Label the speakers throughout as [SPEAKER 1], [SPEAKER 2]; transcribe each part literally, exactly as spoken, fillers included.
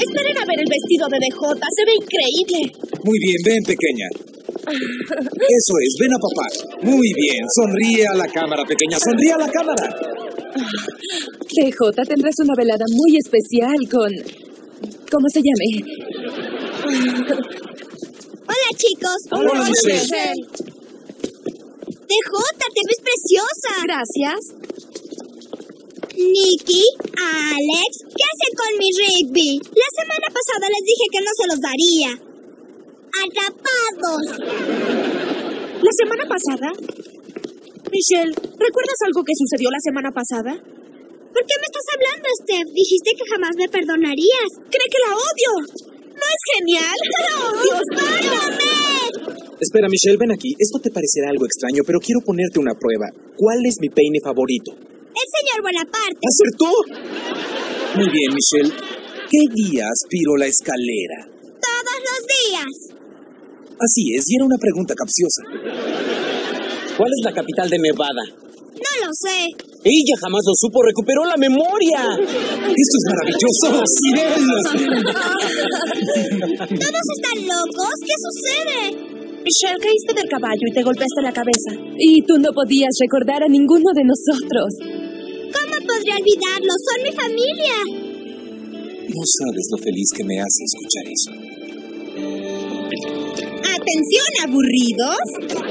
[SPEAKER 1] Esperen a ver el vestido de D J. Se ve increíble.
[SPEAKER 2] Muy bien, ven, pequeña. Eso es, ven a papá. Muy bien, sonríe a la cámara, pequeña. Sonríe a la cámara.
[SPEAKER 3] D J, tendrás una velada muy especial con... ¿Cómo se llame?
[SPEAKER 4] Hola, chicos.
[SPEAKER 2] Hola, Hola Michelle.
[SPEAKER 4] Michelle. D J, te ves preciosa.
[SPEAKER 3] Gracias.
[SPEAKER 4] Nikki, Alex, ¿qué hacen con mi Rigby? La semana pasada les dije que no se los daría. ¡Atrapados!
[SPEAKER 1] ¿La semana pasada? Michelle, ¿recuerdas algo que sucedió la semana pasada?
[SPEAKER 4] ¿Por qué me estás hablando, Steph? Dijiste que jamás me perdonarías.
[SPEAKER 1] ¿Cree que la odio? ¿No es genial?
[SPEAKER 4] ¡No! ¡Dios, perdóname!
[SPEAKER 2] Espera, Michelle, ven aquí. Esto te parecerá algo extraño, pero quiero ponerte una prueba. ¿Cuál es mi peine favorito?
[SPEAKER 4] El señor Bonaparte.
[SPEAKER 2] ¿Acertó? Muy bien, Michelle. ¿Qué día aspiro la escalera?
[SPEAKER 4] Todos los días.
[SPEAKER 2] Así es, y era una pregunta capciosa.
[SPEAKER 5] ¿Cuál es la capital de Nevada?
[SPEAKER 4] No lo sé.
[SPEAKER 5] Ella jamás lo supo, recuperó la memoria.
[SPEAKER 2] Esto es maravilloso. ¡Sirenas!
[SPEAKER 4] ¿Todos están locos? ¿Qué sucede?
[SPEAKER 1] Michelle, caíste del caballo y te golpeaste la cabeza.
[SPEAKER 3] Y tú no podías recordar a ninguno de nosotros.
[SPEAKER 4] ¿Cómo podría olvidarlo? Son mi familia.
[SPEAKER 2] No sabes lo feliz que me hace escuchar eso.
[SPEAKER 6] Atención, aburridos.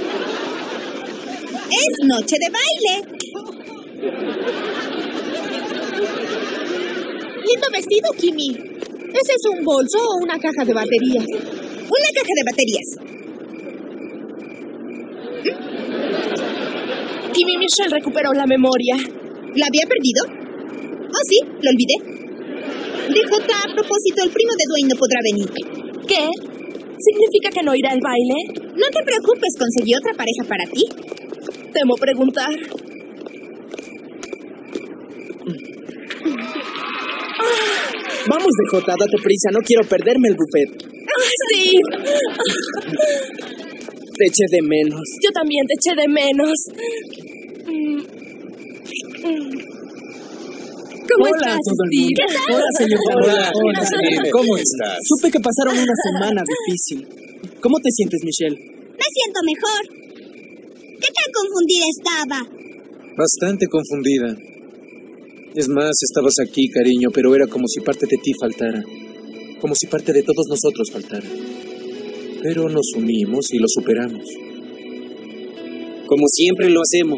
[SPEAKER 6] Es noche de baile.
[SPEAKER 1] Lindo vestido, Kimi. ¿Ese es un bolso o una caja de baterías?
[SPEAKER 6] Una caja de baterías.
[SPEAKER 1] Kimi, Michelle recuperó la memoria.
[SPEAKER 6] ¿La había perdido? Oh, sí, lo olvidé. D J, a propósito, el primo de Dwayne no podrá venir.
[SPEAKER 1] ¿Qué? ¿Significa que no irá al baile?
[SPEAKER 6] No te preocupes, conseguí otra pareja para ti.
[SPEAKER 1] Temo preguntar.
[SPEAKER 5] Vamos, D J, date prisa, no quiero perderme el buffet.
[SPEAKER 1] ¡Ah, sí!
[SPEAKER 5] Te eché de menos.
[SPEAKER 1] Yo también te eché de menos.
[SPEAKER 3] ¿Cómo
[SPEAKER 5] Hola,
[SPEAKER 3] estás,
[SPEAKER 5] todo el
[SPEAKER 3] Steve?
[SPEAKER 5] mundo.
[SPEAKER 1] ¿Qué tal?
[SPEAKER 5] Hola, señor.
[SPEAKER 2] Hola, hola, Steve. ¿Cómo estás?
[SPEAKER 5] Supe que pasaron una semana difícil. ¿Cómo te sientes, Michelle?
[SPEAKER 4] Me siento mejor. ¿Qué tan confundida estaba?
[SPEAKER 2] Bastante confundida. Es más, estabas aquí, cariño, pero era como si parte de ti faltara. Como si parte de todos nosotros faltara. Pero nos unimos y lo superamos.
[SPEAKER 5] Como siempre lo hacemos.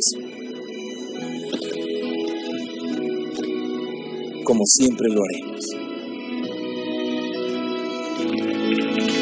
[SPEAKER 2] Como siempre lo haremos.